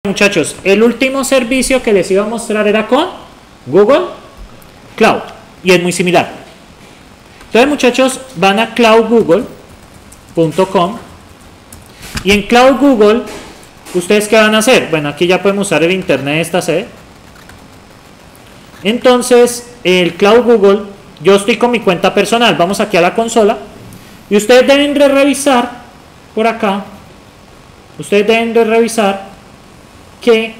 muchachos, el último servicio que les iba a mostrar era con Google Cloud y es muy similar. Entonces, muchachos, van a cloudgoogle.com y en Cloud Google, ¿ustedes qué van a hacer? Bueno, aquí ya podemos usar el internet de esta sede. Entonces, el Cloud Google, yo estoy con mi cuenta personal. Vamos aquí a la consola y ustedes deben de revisar por acá. Ustedes deben de revisar que...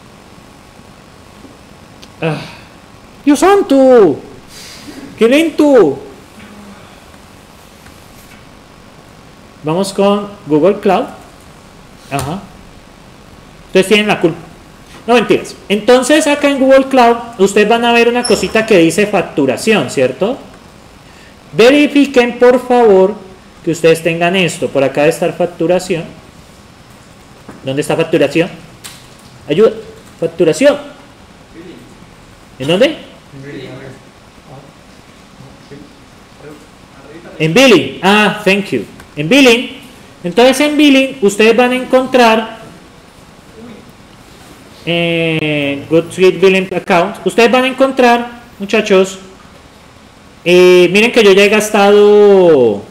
¡Dios santo! ¡Qué lento! Vamos con Google Cloud. Ajá. Ustedes tienen la culpa. No, mentiras. Entonces acá en Google Cloud ustedes van a ver una cosita que dice facturación, ¿cierto? Verifiquen por favor que ustedes tengan esto. Por acá debe estar facturación. ¿Dónde está facturación? Ayuda. Facturación. ¿En dónde? En billing. Ah, thank you. En billing. Entonces en billing ustedes van a encontrar Good Suite Billing Account. Ustedes van a encontrar, muchachos, miren que yo ya he gastado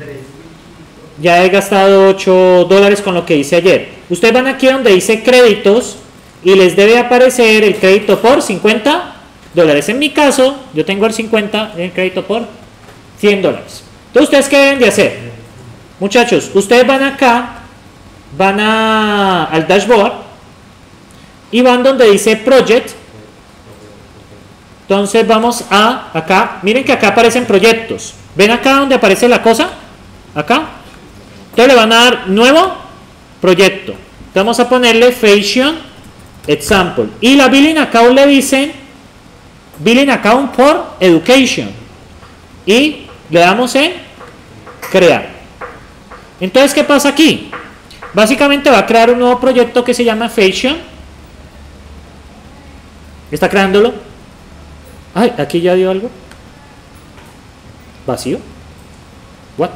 $8 con lo que hice ayer. Ustedes van aquí donde dice créditos y les debe aparecer el crédito por $50. En mi caso, yo tengo el 50, el crédito por $100. Entonces, ¿ustedes qué deben de hacer? Muchachos, ustedes van acá, van al dashboard y van donde dice Project. Entonces vamos a acá, miren que acá aparecen proyectos. ¿Ven acá donde aparece la cosa? Acá. Entonces le van a dar nuevo proyecto. Entonces vamos a ponerle Fashion Example. Y la Billing Account le dicen Billing Account for Education. Y le damos en Crear. Entonces, ¿qué pasa aquí? Básicamente va a crear un nuevo proyecto que se llama Fashion. ¿Está creándolo? Ay, aquí ya dio algo. ¿Vacío? ¿What?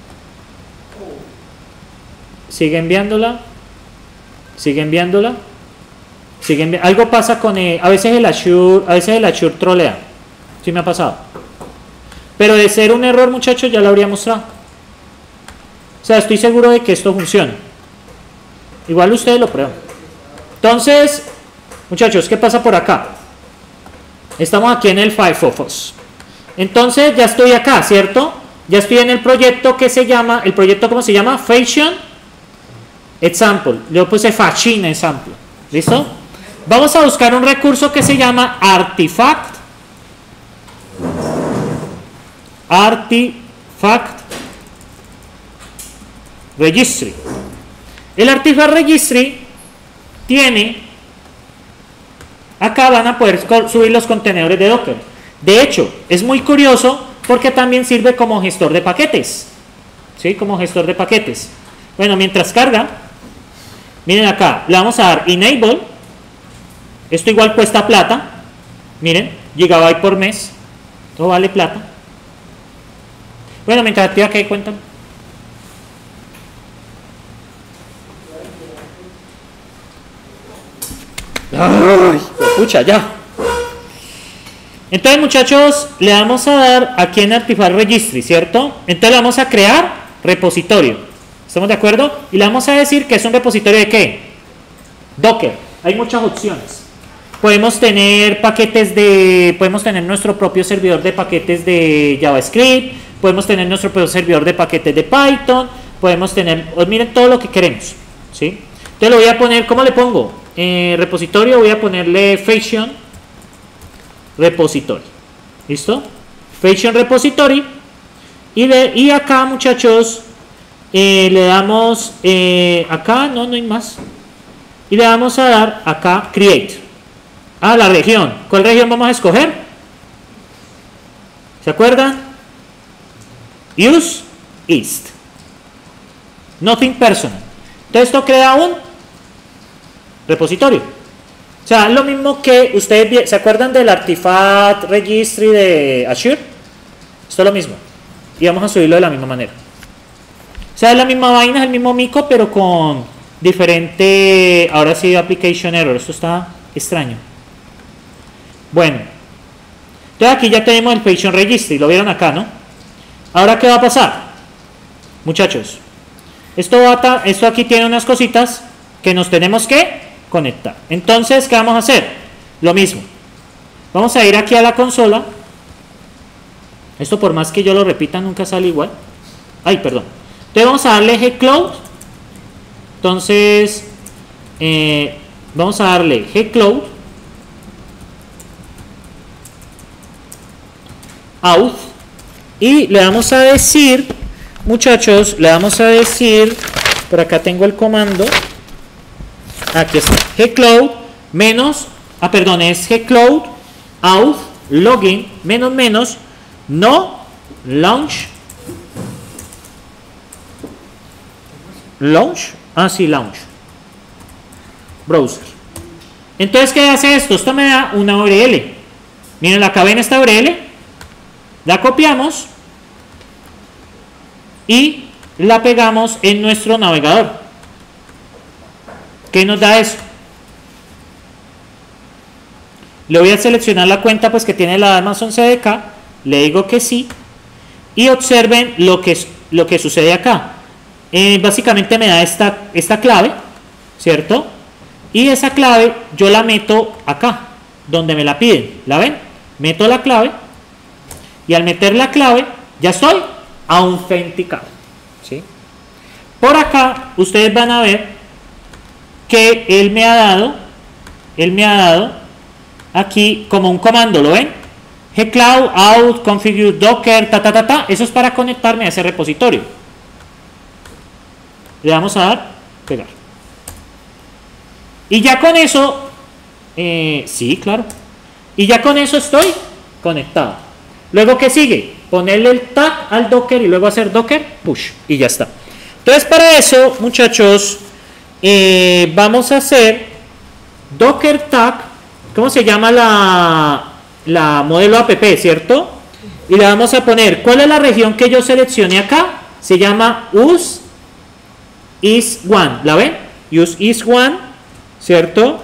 Sigue enviándola. Sigue enviándola. Algo pasa con a veces el Azure trolea. Sí me ha pasado. Pero de ser un error, muchachos, ya lo habría mostrado. O sea, estoy seguro de que esto funciona. Igual ustedes lo prueban. Entonces, muchachos, ¿qué pasa por acá? Estamos aquí en el Firefox. Entonces, ya estoy acá, ¿cierto? Ya estoy en el proyecto que se llama, ¿el proyecto cómo se llama? Fashion Example. Yo puse Fashion Example. ¿Listo? Vamos a buscar un recurso que se llama Artifact Registry. El Artifact Registry tiene, acá van a poder subir los contenedores de Docker. De hecho, es muy curioso porque también sirve como gestor de paquetes. ¿Sí? Como gestor de paquetes. Bueno, mientras carga, miren acá, le vamos a dar Enable. Esto igual cuesta plata. Miren, gigabyte por mes. Todo vale plata. Bueno, mientras activa que cuentan. Ay, pucha, ya. Entonces, muchachos, le vamos a dar aquí en Artifact Registry, ¿cierto? Entonces le vamos a crear repositorio. ¿Estamos de acuerdo? Y le vamos a decir que es un repositorio de ¿qué? Docker. Hay muchas opciones. Podemos tener podemos tener nuestro propio servidor de paquetes de JavaScript, podemos tener nuestro propio servidor de paquetes de Python, podemos tener, miren todo lo que queremos, ¿sí? Entonces lo voy a poner, ¿cómo le pongo? Repositorio, voy a ponerle Fashion Repository. ¿Listo? Fashion Repository. Y acá, muchachos, le damos, acá, no hay más. Y le vamos a dar acá Create. La región. ¿Cuál región vamos a escoger? ¿Se acuerdan? Use East. Nothing personal. Entonces esto crea un repositorio. O sea, es lo mismo que ustedes se acuerdan del Artifact Registry de Azure. Esto es lo mismo. Y vamos a subirlo de la misma manera. O sea, es la misma vaina, es el mismo mico, pero con diferente, ahora sí application error, esto está extraño. Bueno, entonces aquí ya tenemos el patient registry, lo vieron acá, ¿no? Ahora, ¿qué va a pasar? Muchachos, esto aquí tiene unas cositas que nos tenemos que conectar. Entonces, ¿qué vamos a hacer? Lo mismo. Vamos a ir aquí a la consola. Esto por más que yo lo repita nunca sale igual. Ay, perdón. Entonces vamos a darle gcloud. Entonces vamos a darle gcloud auth y le vamos a decir, muchachos, le vamos a decir, por acá tengo el comando, aquí está, gcloud menos, perdón, es gcloud auth login menos no launch sí, launch browser. Entonces, ¿qué hace esto? Esto me da una URL. Miren, acá ven esta URL, la copiamos y la pegamos en nuestro navegador. ¿Qué nos da eso? Le voy a seleccionar la cuenta pues que tiene la Amazon CDK, le digo que sí y observen lo que sucede acá. Básicamente me da esta clave, ¿cierto? Y esa clave yo la meto acá, donde me la piden, ¿la ven? Meto la clave y al meter la clave ya estoy autenticado, ¿sí? Por acá ustedes van a ver que él me ha dado aquí como un comando, ¿lo ven? gcloud out configure docker eso es para conectarme a ese repositorio. Le vamos a dar pegar y ya con eso sí, claro, y ya con eso estoy conectado. Luego, ¿qué sigue? Ponerle el tag al docker y luego hacer docker push y ya está. Entonces, para eso, muchachos, vamos a hacer docker tag. ¿Cómo se llama la modelo app, cierto? Y le vamos a poner, ¿cuál es la región que yo seleccioné acá? Se llama use is one, ¿la ven? Use is one, ¿cierto?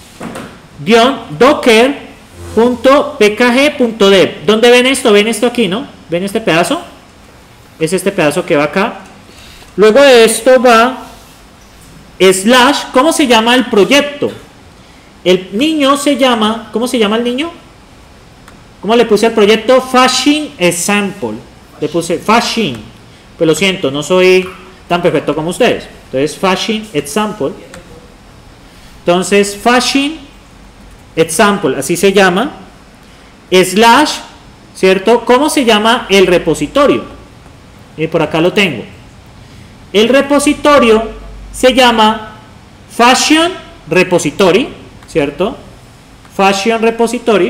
docker.pkg.dev. ¿Dónde ven esto? ¿Ven esto aquí, no? ¿Ven este pedazo? Es este pedazo que va acá. Luego de esto va slash, ¿cómo se llama el proyecto? El niño se llama, ¿cómo se llama el niño? ¿Cómo le puse al proyecto? Fashion Example. Le puse Fashion. Pues lo siento, no soy tan perfecto como ustedes. Entonces, Fashion Example. Entonces, Fashion Example, así se llama. Slash, ¿cierto? ¿Cómo se llama el repositorio? Y por acá lo tengo. El repositorio se llama Fashion Repository, ¿cierto? Fashion Repository.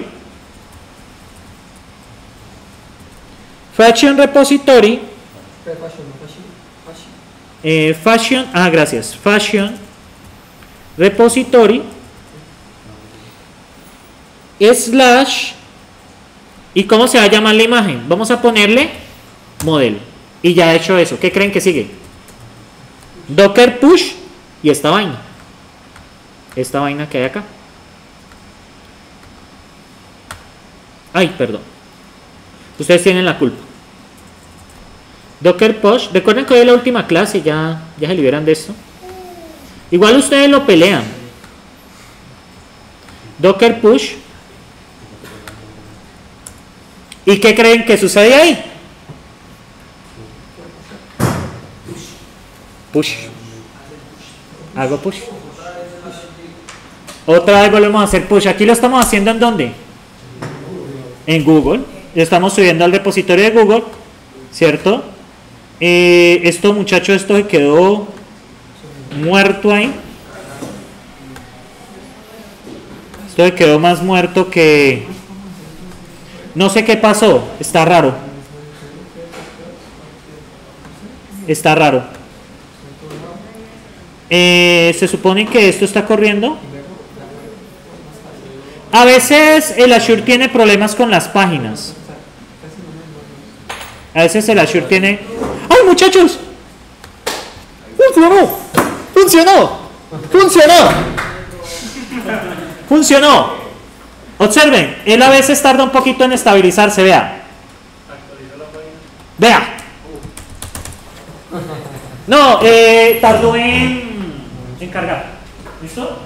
Fashion Repository. Fashion, gracias. Fashion Repository slash, ¿y cómo se va a llamar la imagen? Vamos a ponerle modelo. Y ya he hecho eso. ¿Qué creen que sigue? Docker push y esta vaina. Esta vaina que hay acá. Ay, perdón. Ustedes tienen la culpa. Docker push. Recuerden que hoy es la última clase, ya se liberan de esto. Igual ustedes lo pelean. Docker push. ¿Y qué creen que sucede ahí? Push. Hago push. Otra vez volvemos a hacer push. Aquí lo estamos haciendo ¿en dónde? En Google. Lo estamos subiendo al repositorio de Google, ¿cierto? Esto, muchachos, esto se quedó muerto ahí. Esto se quedó más muerto que... No sé qué pasó. Está raro. Está raro. Se supone que esto está corriendo. A veces el Azure tiene problemas con las páginas. A veces el Azure tiene... ¡Ay, muchachos! ¡Funcionó! ¡Funcionó! ¡Funcionó! ¡Funcionó! Observen, él a veces tarda un poquito en estabilizarse, vea. Vea. No, tardó en cargar. ¿Listo?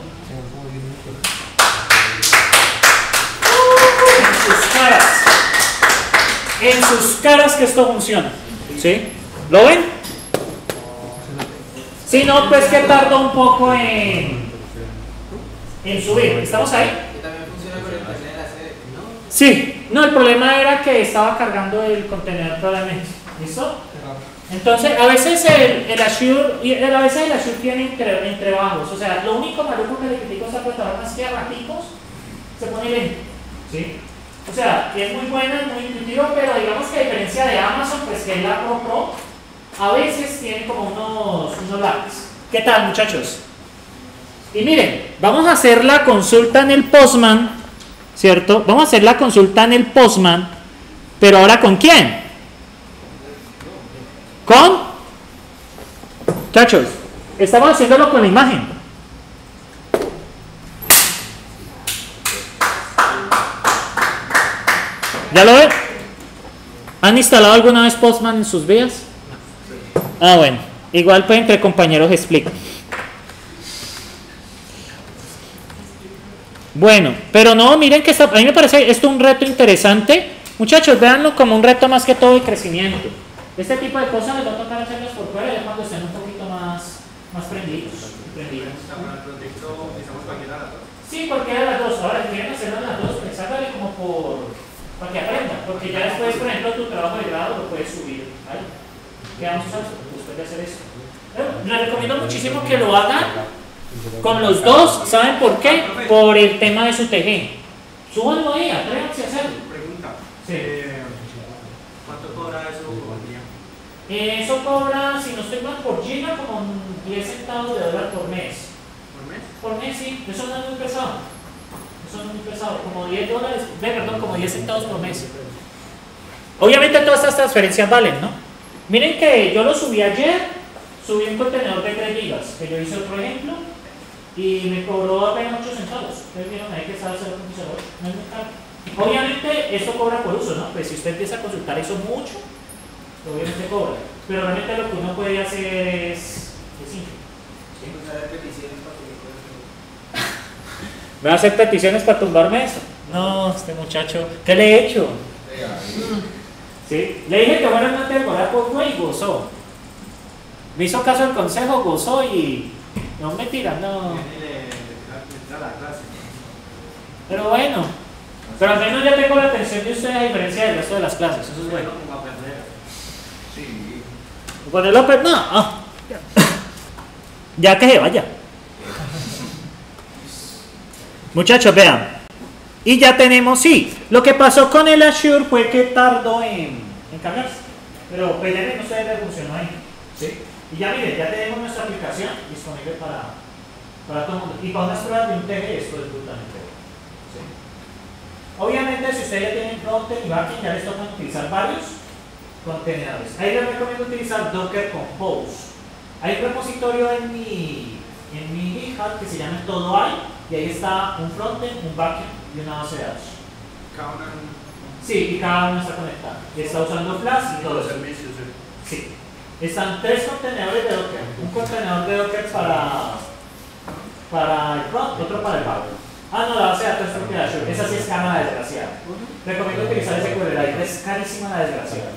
En sus caras. En sus caras que esto funciona. ¿Sí? ¿Lo ven? Si no, pues que tardó un poco en subir. ¿Estamos ahí? Que también funciona con el internet de la sede, ¿no? Sí. No, el problema era que estaba cargando el contenedor probablemente. ¿Listo? Entonces, a veces el Azure tiene entrebajos. O sea, lo único maluco que le critico a esta plataforma es que a raticos se pone lento. ¿Sí? O sea, que es muy buena, es muy intuitiva, pero digamos que a diferencia de Amazon, pues que es la Pro, a veces tiene como unos lags. ¿Qué tal, muchachos? Y miren, vamos a hacer la consulta en el Postman, ¿cierto? Vamos a hacer la consulta en el Postman, pero ahora ¿con quién? ¿Con? Muchachos, estamos haciéndolo con la imagen. ¿Ya lo ven? ¿Han instalado alguna vez Postman en sus vías? Ah, bueno. Igual pues entre compañeros explico. Bueno, pero no, miren que a mí me parece esto un reto interesante. Muchachos, véanlo como un reto más que todo de crecimiento. Este tipo de cosas les va a tocar hacerlas por fuera ya cuando estén un poquito más prendidos. Sí, cualquiera de las dos. Ahora, si quieren hacerlo las dos, pues hágale como para que aprendan. Porque ya después, por ejemplo, tu trabajo de grado lo puedes subir. ¿Vale? ¿Qué vamos a hacer después de hacer eso? Les recomiendo muchísimo que lo hagan con los dos. ¿Saben por qué? Por el tema de su TG. Súbanlo ahí, atrévanse a hacerlo. Pregunta. Sí. ¿Cuánto cobra eso por día? Eso cobra, si no estoy mal, por giga como 10 centavos de dólar por mes. ¿Por mes? Por mes, sí. Eso no es muy pesado. Eso no es muy pesado. Como 10 dólares, perdón, como 10 centavos por mes. Obviamente todas estas transferencias valen, ¿no? Miren que yo lo subí ayer, subí un contenedor de 3 gigas, que yo hice otro ejemplo, y me cobró apenas 8 centavos. Ustedes vieron ahí que estaba 0.08, no es muy caro. Obviamente esto cobra por uso, ¿no? Pues si usted empieza a consultar eso mucho, obviamente cobra. Pero realmente lo que uno puede hacer es simple. ¿Sí? ¿Me va a hacer peticiones para tumbarme eso? No, este muchacho, ¿qué le he hecho? ¿Sí? Le dije que bueno, no te demorar poco y gozó. Me hizo caso el consejo, gozó y no mentira, no. Pero bueno, pero al menos ya tengo la atención de ustedes a diferencia del resto de las clases, eso es bueno. Ponerlo pues no, ya que se vaya. Muchachos, vean. Y ya tenemos, sí, lo que pasó con el Azure fue que tardó en cargarse. Pero pues ya ven ustedes que funcionó ahí. ¿Sí? Y ya miren, ya tenemos nuestra aplicación disponible para todo el mundo. Y para unas pruebas de un TG esto es brutalmente bueno. ¿Sí? Obviamente si ustedes ya tienen frontend y backend, ya les tocan utilizar varios contenedores. Ahí les recomiendo utilizar Docker Compose. Hay un repositorio en mi GitHub que se llama Todo Hay, y ahí está un frontend, un backend y una base de datos. Cada una. Sí, y cada uno está conectado. Y está usando Flash y todo eso. Servicios, Sí. Están 3 contenedores de Docker. Un contenedor de Docker para el front, otro para el back. Ah, no, la base de datos es propia de Azure. Esa sí es cara la desgraciada. Recomiendo utilizar ese SQLite. Es carísima la desgraciada.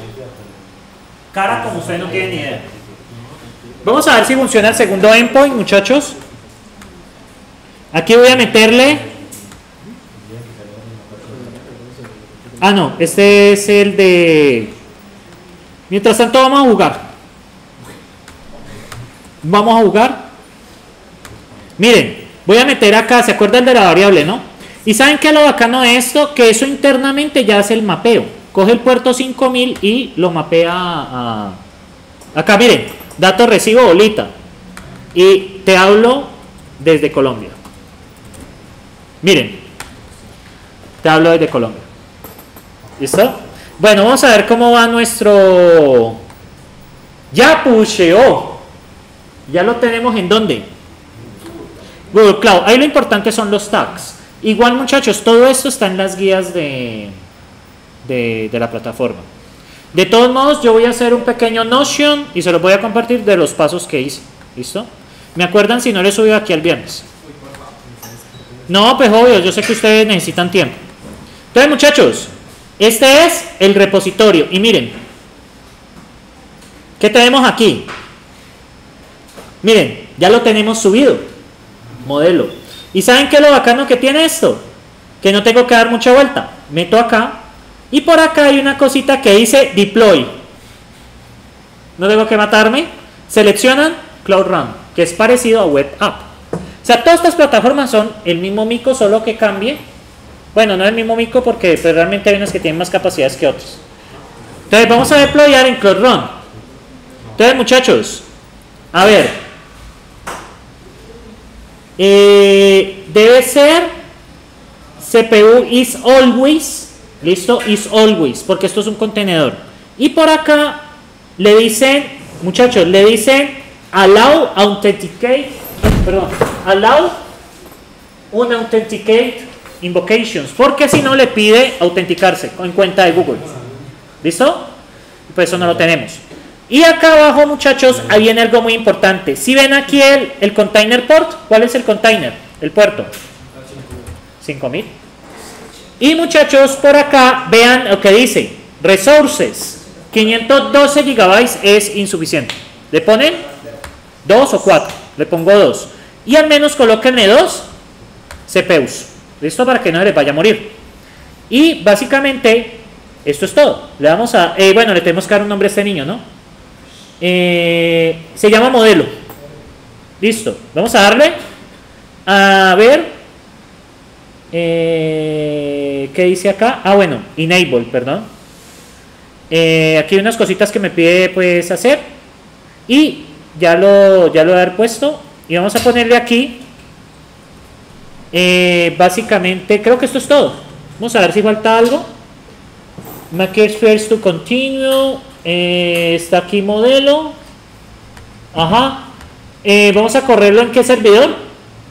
Cara como usted no tiene ni idea. Vamos a ver si funciona el segundo endpoint, muchachos. Aquí voy a meterle. Ah, no, este es el de. Mientras tanto, vamos a jugar. Vamos a jugar. Miren, voy a meter acá. ¿Se acuerdan de la variable, no? Y saben que lo bacano de esto, que eso internamente ya hace el mapeo. Coge el puerto 5000 y lo mapea a. Acá, miren, datos recibo bolita. Y te hablo desde Colombia. Miren, te hablo desde Colombia. ¿Listo? Bueno, vamos a ver cómo va nuestro. Ya pusheó. Ya lo tenemos en dónde. Google Cloud. Ahí lo importante son los tags. Igual, muchachos, todo esto está en las guías de la plataforma. De todos modos, yo voy a hacer un pequeño Notion y se los voy a compartir de los pasos que hice. ¿Listo? ¿Me acuerdan si no les subido aquí el viernes? No, pues obvio, yo sé que ustedes necesitan tiempo. Entonces, muchachos, este es el repositorio. Y miren, ¿qué tenemos aquí? Miren, ya lo tenemos subido. Modelo. ¿Y saben qué es lo bacano que tiene esto? Que no tengo que dar mucha vuelta. Meto acá. Y por acá hay una cosita que dice Deploy. No tengo que matarme. Seleccionan Cloud Run, que es parecido a Web App. O sea, todas estas plataformas son el mismo mico, solo que cambie. Bueno, no es el mismo mico porque pues, realmente hay unas que tienen más capacidades que otras. Entonces vamos a deployar en Cloud Run. Entonces, muchachos, a ver. Debe ser CPU is always. Listo, is always, porque esto es un contenedor. Y por acá le dicen, muchachos, le dicen allow authenticate, perdón, allow unauthenticate invocations, porque si no le pide autenticarse en cuenta de Google. ¿Listo? Pues eso no lo tenemos. Y acá abajo, muchachos, ahí viene algo muy importante. Si ven aquí el container port, ¿cuál es el container? El puerto. 5000. Y muchachos, por acá vean lo que dice, resources, 512 GB es insuficiente. ¿Le ponen? 2 o 4, le pongo 2. Y al menos colóquenle 2 CPUs. ¿Listo? Para que no les vaya a morir. Y básicamente, esto es todo. Le vamos a, bueno, le tenemos que dar un nombre a este niño, ¿no? Se llama modelo. Listo, vamos a darle, a ver. ¿Qué dice acá? Ah, bueno, enable, perdón. Aquí hay unas cositas que me pide pues hacer. Y ya lo voy a haber puesto. Y vamos a ponerle aquí. Básicamente, creo que esto es todo. Vamos a ver si falta algo. Make first to continue. Está aquí modelo. Ajá. Vamos a correrlo en qué servidor.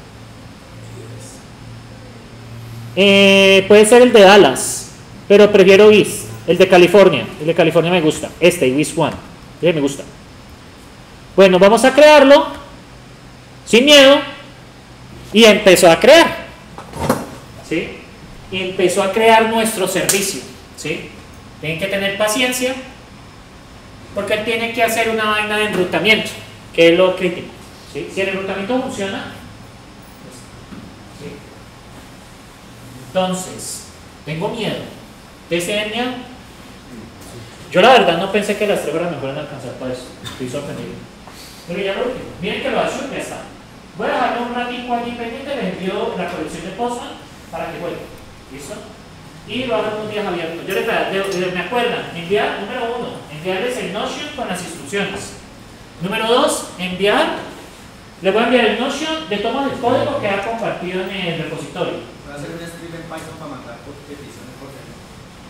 Puede ser el de Dallas, pero prefiero IS, el de California. El de California me gusta. Este, IS One. Me gusta. Bueno, vamos a crearlo sin miedo. Y empezó a crear. ¿Sí? Y empezó a crear nuestro servicio. ¿Sí? Tienen que tener paciencia. Porque él tiene que hacer una vaina de enrutamiento, que es lo crítico. ¿Sí? Si el enrutamiento funciona. ¿Sí? Entonces, tengo miedo. ¿Ustedes tienen miedo? Yo la verdad no pensé que las 3 horas me fueran a alcanzar para eso. Estoy sorprendido. Pero ya lo último. Miren que lo hace, ya está. Voy a dejarlo un ratito allí pendiente. Les envío la colección de Postman para que jueguen. ¿Listo? Y lo hagan unos días abiertos. Yo les me acuerdan. Enviar, número 1, enviarles el Notion con las instrucciones. Número 2, enviar. Les voy a enviar el Notion de tomas del código que ha compartido en el repositorio. Voy a hacer un script en Python para mandar por peticiones por teléfono.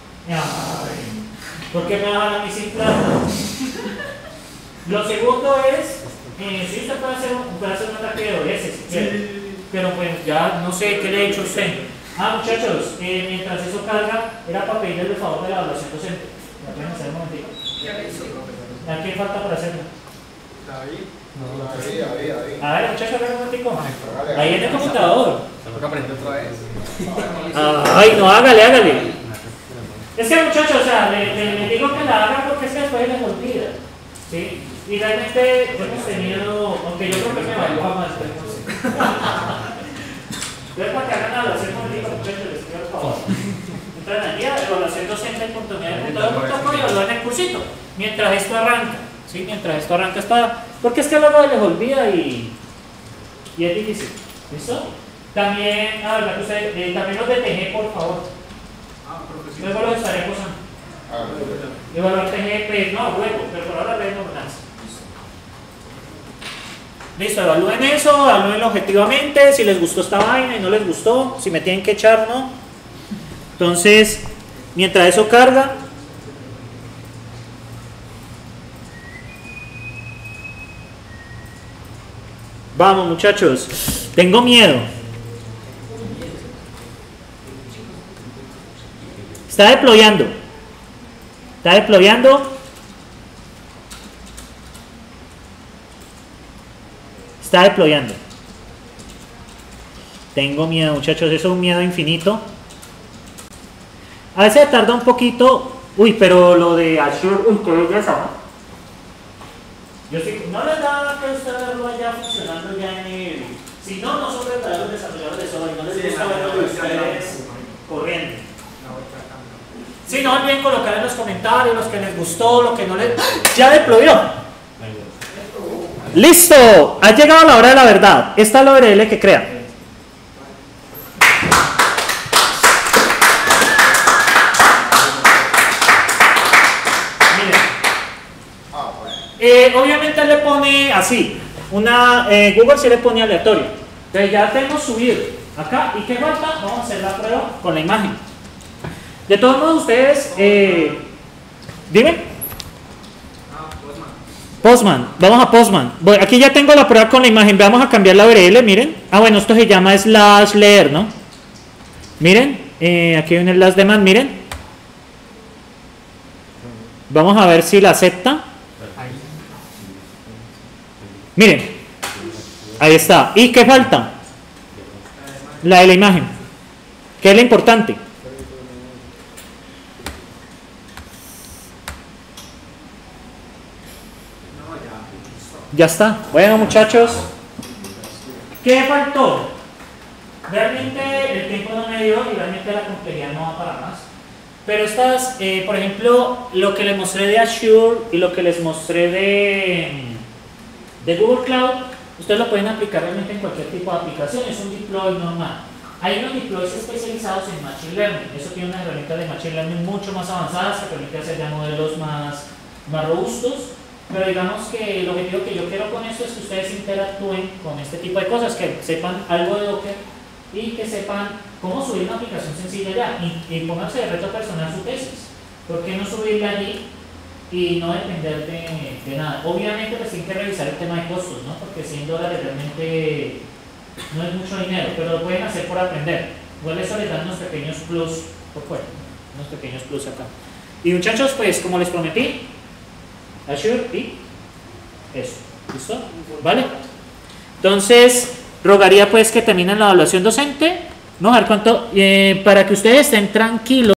¿Por qué me van a mí sin plata? Lo segundo es, si usted puede hacer un ataque de OS si quiere. Pero pues ya no sé qué le he hecho a usted. Muchachos, mientras eso carga, era para pedirle el favor de la evaluación docente. ¿La pueden hacer un momentito? ¿A quién falta para hacerlo? David. David. A ver, muchachos, un momentico. Ahí en el computador. Tengo que aprender otra vez. Ay, no, hágale. Es que muchachos, o sea, le digo que la hagan porque es que después les olvida. ¿Sí? Y realmente hemos tenido, aunque yo creo que me valió más después. Entonces, para que hagan la evaluación política, muchachos, les pido el favor. Entran al día, evaluación docente.com y evalúan el cursito. Mientras esto arranca. ¿Sí? Mientras esto arranca está. Porque es que luego les olvida y es difícil. ¿Listo? También, también los de TG, por favor. Luego los estaré posando. Evaluar TG, pues no, luego, pero por ahora vemos más. Listo, evalúen eso, evalúenlo objetivamente, si les gustó esta vaina y no les gustó, si me tienen que echar, ¿no? Entonces, mientras eso carga, Vamos, muchachos. Tengo miedo. Está deployando. Está deployando. Está deployando. Tengo miedo, muchachos. Eso es un miedo infinito. A veces tarda un poquito. Uy, pero lo de Azure, uy, qué belleza, ¿no? Yo sí, no les da que usted verlo ya funcionando ya en el... Si no, no son verdaderos desarrolladores de software, no les gusta verlo de ustedes corriendo. Si no, olviden colocar en los comentarios los que les gustó, lo que no les... ¡Ya deployó! ¡Listo! Ha llegado la hora de la verdad. Esta es la URL que crea. Obviamente le pone así, Google se le pone aleatorio. Entonces ya tenemos subido acá. ¿Y qué falta? Vamos a hacer la prueba con la imagen. De todos modos, ustedes, dime. Postman, vamos a Postman. Aquí ya tengo la prueba con la imagen. Vamos a cambiar la URL, miren. Ah, bueno, esto se llama /leer, ¿no? Miren, aquí hay un enlace de más, miren. Vamos a ver si la acepta. Miren, ahí está. ¿Y qué falta? La de la imagen, que es la importante. Ya está. Bueno, muchachos, ¿qué faltó? Realmente el tiempo no me dio y realmente la tontería no va para más. Pero estas, por ejemplo, lo que les mostré de Azure y lo que les mostré de Google Cloud, ustedes lo pueden aplicar realmente en cualquier tipo de aplicación. Es un deploy normal. Hay unos deploys especializados en Machine Learning. Eso tiene unas herramientas de Machine Learning mucho más avanzadas que permiten hacer ya modelos más robustos. Pero digamos que el objetivo que yo quiero con esto es que ustedes interactúen con este tipo de cosas, que sepan algo de Docker y que sepan cómo subir una aplicación sencilla ya y pónganse de reto personal su tesis. ¿Por qué no subirla allí y no depender de nada? Obviamente pues tienen que revisar el tema de costos, ¿no? Porque $100 realmente no es mucho dinero, pero lo pueden hacer por aprender. Igual eso les da unos pequeños plus por fuera, unos pequeños plus acá. Y muchachos, pues como les prometí, Azure y eso, ¿listo? ¿Vale? Entonces, rogaría pues que terminen la evaluación docente, ¿no? A ver cuánto, para que ustedes estén tranquilos.